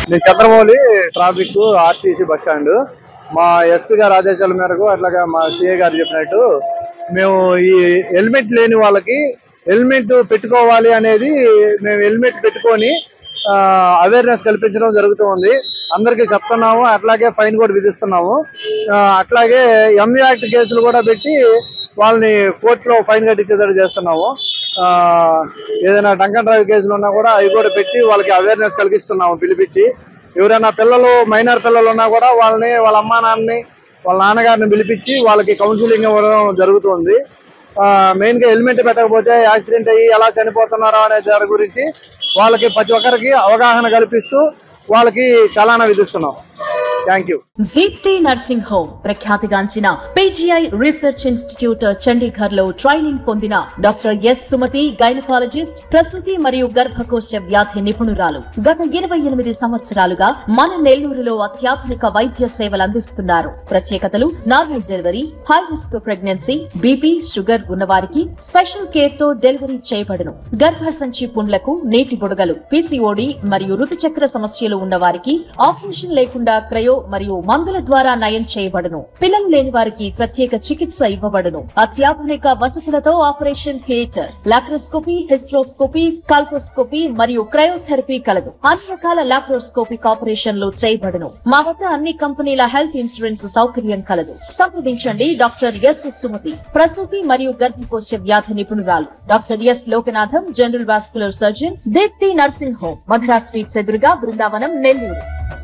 నేను Chandramouli traffic RTC bus stand మా SP గారి ఆదేశాల మేరకు అట్లాగా మా సిఏ గారు చెప్పినట్టు మేము ఈ హెల్మెట్ లేని వాళ్ళకి హెల్మెట్ పెట్టుకోవాలి అనేది మేము హెల్మెట్ పెట్టుకొని అవేర్నెస్ కల్పించడం జరుగుతుంది. అందరికీ చెప్తున్నాము, అట్లాగే ఫైన్ కూడా విధిస్తున్నాము. అట్లాగే ఎంవి యాక్ట్ కేసులు కూడా పెట్టి వాళ్ళని కోర్టులో ఫైన్ కట్టించేటట్టు చేస్తున్నాము. ఏదైనా డంకన్ డ్రైవ్ కేసులు ఉన్నా కూడా అవి కూడా పెట్టి వాళ్ళకి అవేర్నెస్ కలిగిస్తున్నాము. పిలిపించి ఎవరైనా పిల్లలు మైనర్ పిల్లలు ఉన్నా కూడా వాళ్ళని వాళ్ళ అమ్మా నాన్నని వాళ్ళ నాన్నగారిని పిలిపించి వాళ్ళకి కౌన్సిలింగ్ ఇవ్వడం జరుగుతుంది. మెయిన్గా హెల్మెట్ పెట్టకపోతే యాక్సిడెంట్ అయ్యి ఎలా చనిపోతున్నారో అనే దాని గురించి వాళ్ళకి ప్రతి ఒక్కరికి అవగాహన కల్పిస్తూ వాళ్ళకి చలానా విధిస్తున్నాం. Thank you. Deepthi nursing home ప్రఖ్యాతిగాంచిన పీజీఐ రీసెర్చ్ ఇన్స్టిట్యూట్ చండీగఢ్ లో ట్రైనింగ్ పొందిన డాక్టర్ ఎస్ సుమతి గైనకాలజిస్ట్, ప్రసూతి మరియు గర్భకోశ వ్యాధి నిపుణురాలు. గత 28 సంవత్సరాలుగా మన నెల్లూరులో అత్యాధునిక వైద్య సేవలు అందిస్తున్నారు. ప్రత్యేకతలు: normal delivery, high risk pregnancy, BP, sugar ఉన్నవారికి స్పెషల్ కేర్ తో డెలివరీ చేయబడును. గర్భసంచి పుండ్లకు, నీటి బుడగలు, పీసీఓడి మరియు ఋతుచక్ర సమస్యలు ఉన్నవారికి ఆపరేషన్ లేకుండా క్రయో మరియు మందుల ద్వారా నయం చేయబడును. పిల్లలు లేని వారికి ప్రత్యేక చికిత్స ఇవ్వబడును. అత్యాధునిక వసతులతో operation theatre, laparoscopy, hysteroscopy, colposcopy మరియు క్రయోథెరపీ కలదు. అన్ని రకాల లాప్రోస్కోపిక్ ఆపరేషన్లు చేయబడును. మా వద్ద అన్ని కంపెనీల హెల్త్ ఇన్సూరెన్స్ సౌకర్యం కలదు. సంప్రదించండి డాక్టర్ ఎస్ సుమతి, ప్రసూతి మరియు గర్భకోశ వ్యాధి నిపుణురాలు. Doctor S Lokanatham, general vascular surgeon, Deepthi nursing home, Madhura sweets ఎదురుగా, బృందావనం, నెల్లూరు.